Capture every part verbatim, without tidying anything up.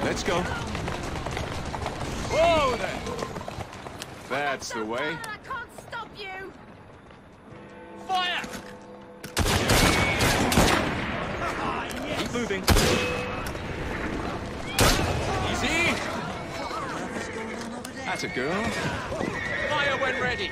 Let's go. Whoa there! That's the way. I can't stop you! Fire! Keep moving. Easy! That's a girl. Fire when ready.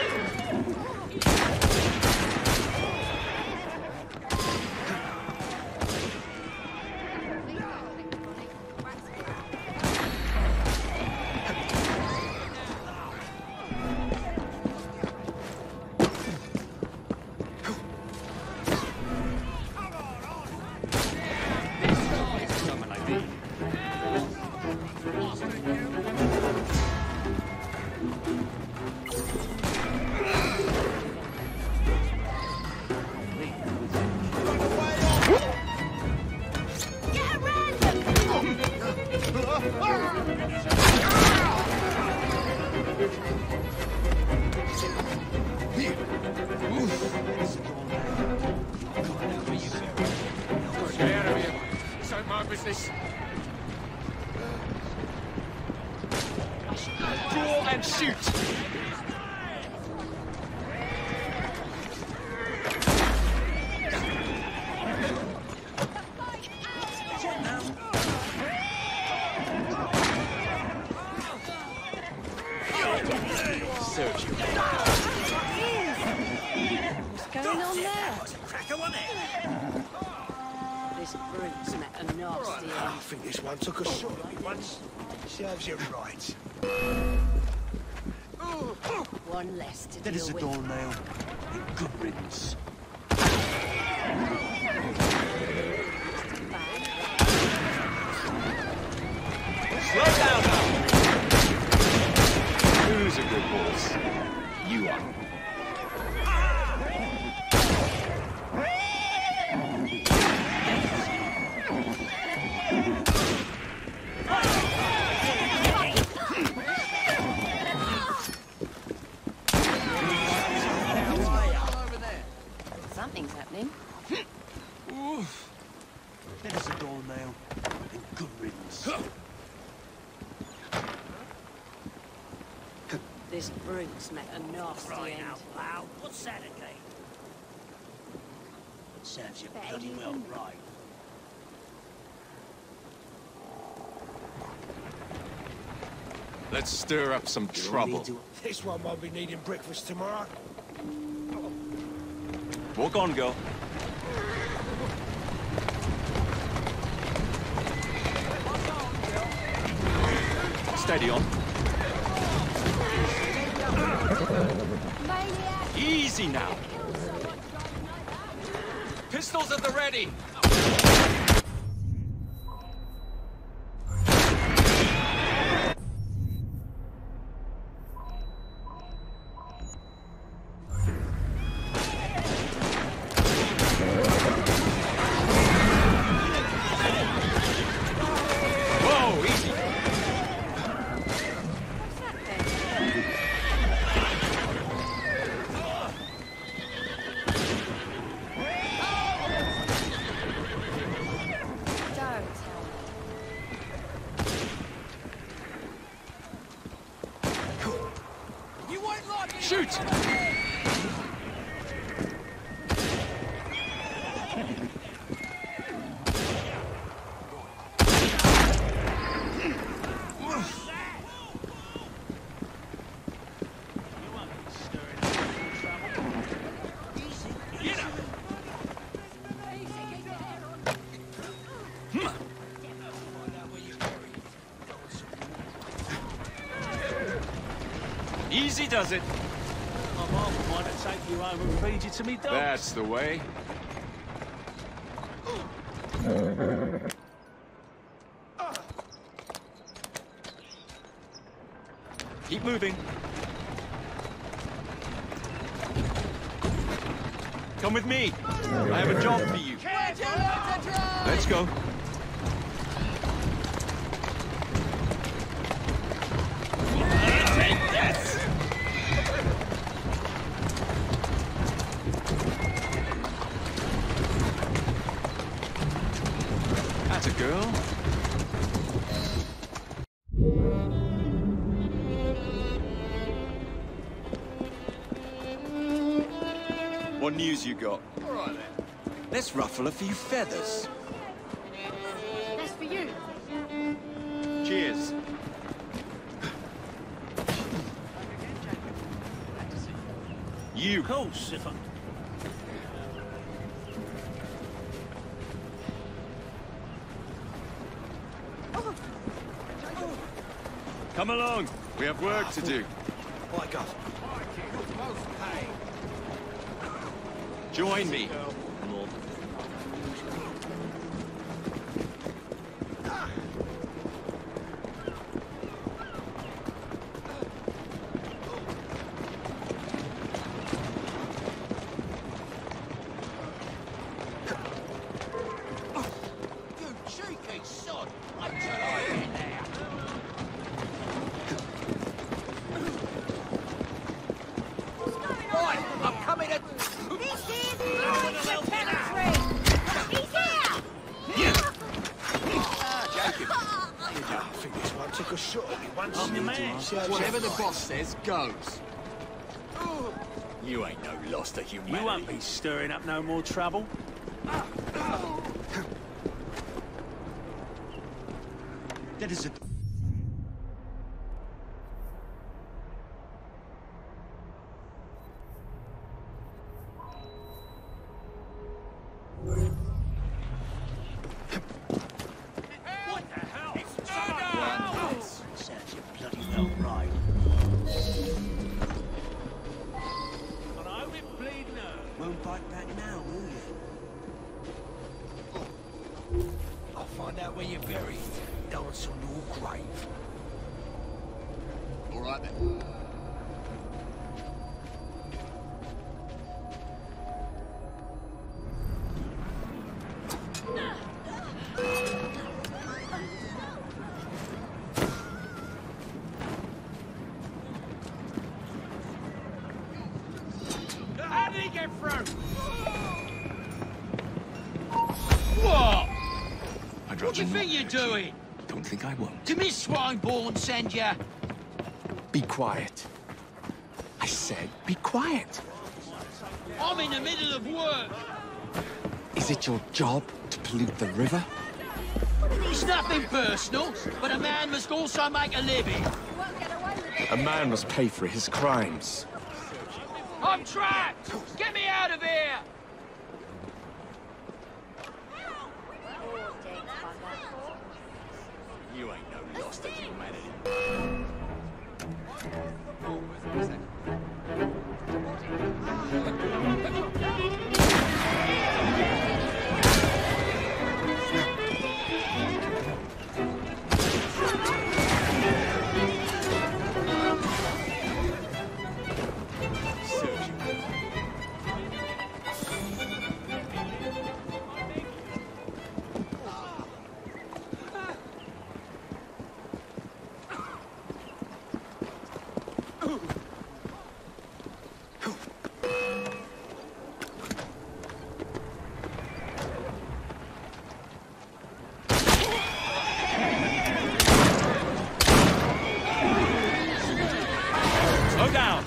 Business. Draw and shoot. Search you. What's going on there? Cracker, wasn't it? This brute's met a nasty end. I think this one took a shot at me once. Serves you right. One less to That deal is a with. doornail. Good riddance. Slow down now. Who's a good horse? You are. Something's happening. That is a doornail. Good riddance. This brute's met a nasty Right end. out loud. What's that again? It serves you bloody well right. Let's stir up some trouble. This one won't be needing breakfast tomorrow. Walk on, girl. Steady on. Easy now. Pistols at the ready. Shoot! Easy does it. My mom would want to take you home and feed you to me dogs. That's the way. Keep moving. Come with me. I have a job for you. Let's go. Take this. That's a girl. What news you got? All right, then. Let's ruffle a few feathers. That's for you. Cheers. You. Of course, if I... Come along. We have work to do. By God. Join me. You cheeky sod! Wait till I get there. Right, I'm coming at... This is Lancashire territory. He's here. I think this one took a shot at me once. I'm your man. See how Whatever the Jeff boss says goes. You ain't no loss to humanity. You won't be stirring up no more trouble. That is a... What the hell? Sounds you bloody well right. But I will bleed now. Won't bite back now, will you? I'll find out where you're buried. Dance on your grave. All right then. How did he get through? What? I'd What do you rather think not, you're doing? Don't think I won't. Did Miss Swineborn send you? Be quiet. I said be quiet. I'm in the middle of work. Is it your job to pollute the river? It's nothing personal, but a man must also make a living. A man must pay for his crimes. I'm trapped! Get me out of here! You ain't no loss to humanity. Slow down.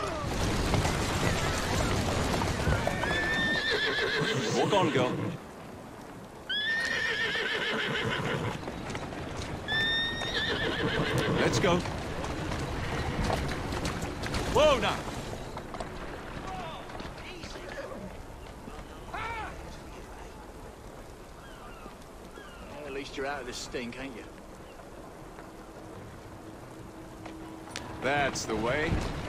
Walk on, girl. Let's go. Whoa, now. At least you're out of this stink, ain't you? That's the way.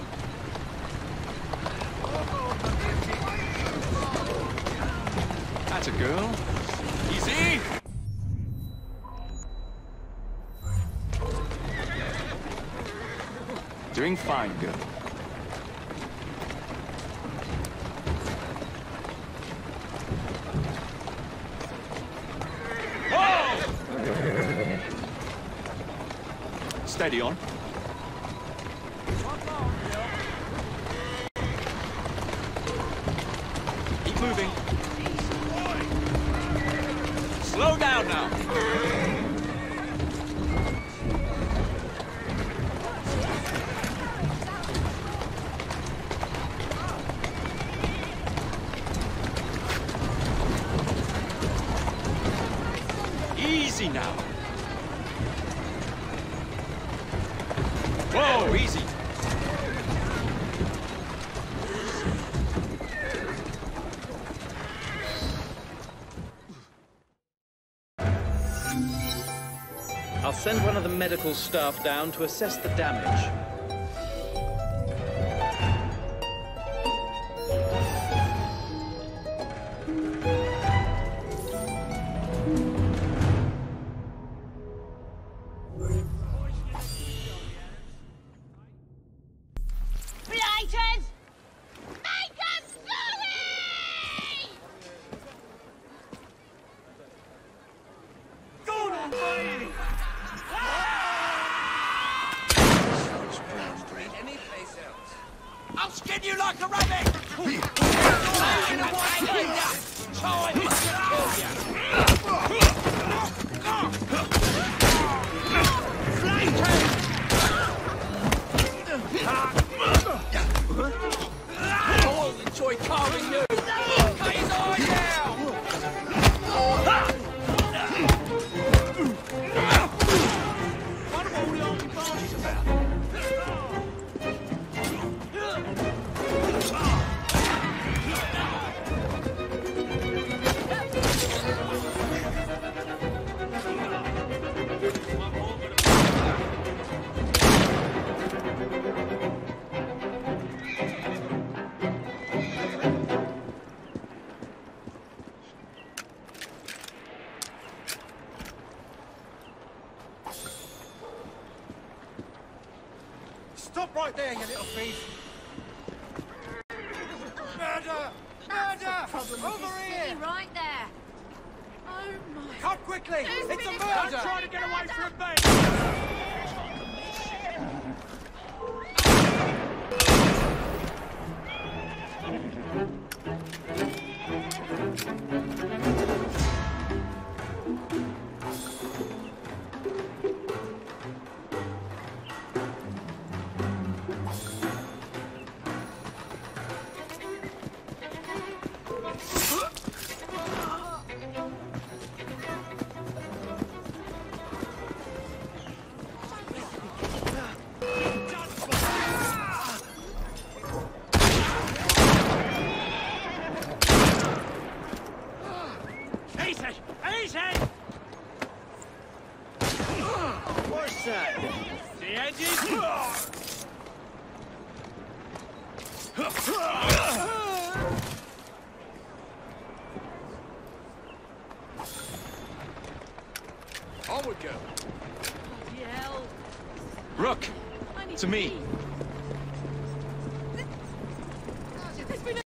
That's a girl. Easy. Doing fine, girl. Whoa! Steady on. Keep moving. Slow down now. Whoa, easy. I'll send one of the medical staff down to assess the damage. Blighters! Make them sorry! Go on, buddy! Any place else? I'll skin you like a rabbit! Taking away time is to kill you! I'll enjoy carving you! Cut his eyes out! What are all the army parties about? Stop right there, you little thief! Murder! Murder! Over here! Right there. Oh my. Come quickly! There's It's a been a murder! crime. Trying to get away from me! Easy! Easy! What's that? The edges? Onward, girl. Bloody hell. Rook, I need to me. pee.